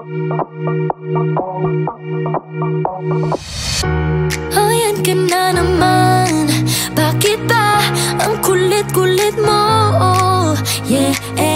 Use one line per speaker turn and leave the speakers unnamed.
Oh, yan ka na naman. Bakit ba ang kulit-kulit mo? Oh, yeah.